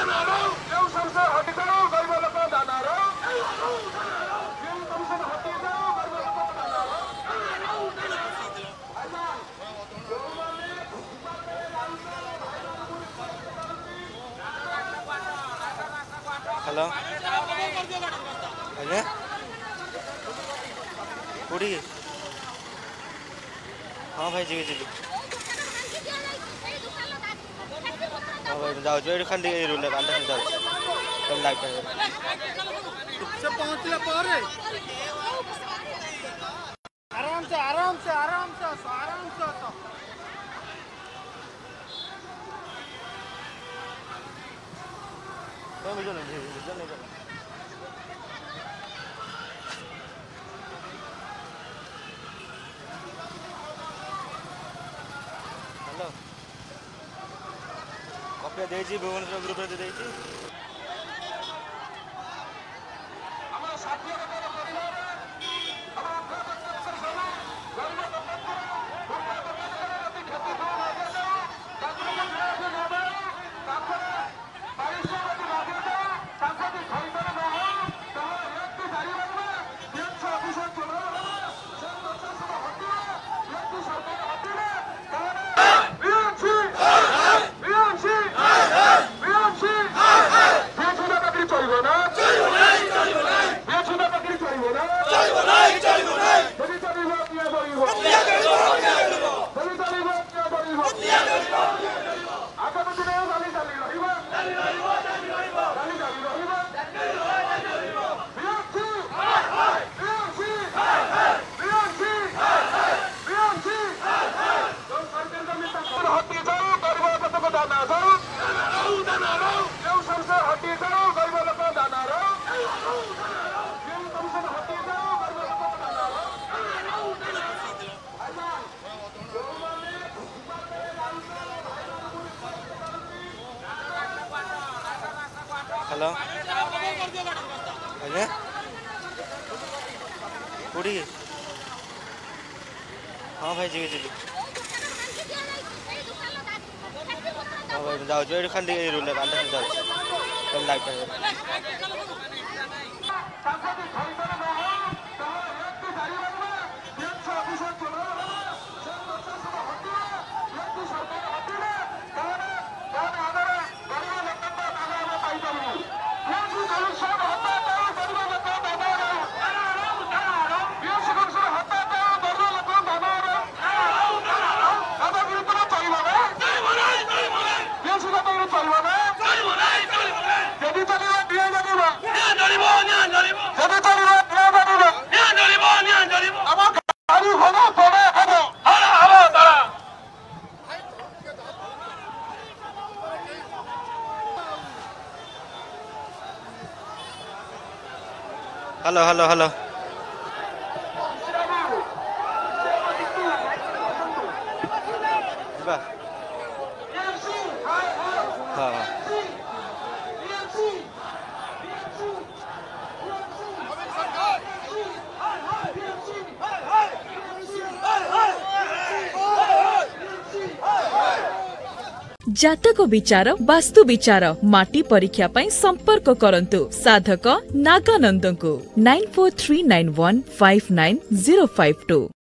Hello आज्ञा कौटी हाँ भाई जी जी हाँ भाई जाऊँ खाली रूल अंदर जाऊँ लाइट पहुंचला आराम से आराम से आराम से आराम से हेलो कपिया देजी भुवनेश्वर ग्रुप रे देजी हेलो आज्ञा कौटी हाँ भाई जी जी हाँ भाई जाऊँ खाली रूल अंदर जाऊँ लाइट हेलो हेलो हेलो हाँ जातक विचार वास्तु विचार माटी परीक्षा पई संपर्क करंतु साधक नागानंद को 9439159052।